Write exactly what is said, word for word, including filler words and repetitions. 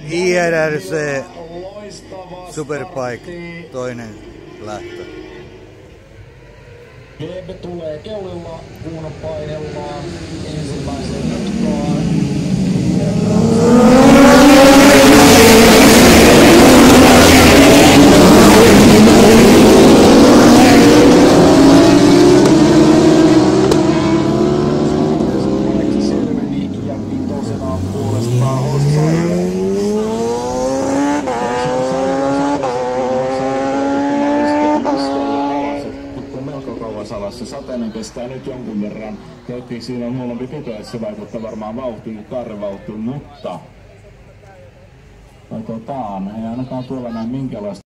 I R C Superbike toinen lähtö. Glebe tulee keulilla, Kuuno painellaan ensimmäiseen nutkaan. Sateinen kestää nyt jonkun verran. Käytiin siinä on huonompi pito, että se vaikuttaa varmaan vauhtiin kuin karvauhtiin, mutta katsotaan. Ei ainakaan tuolla näin minkälaista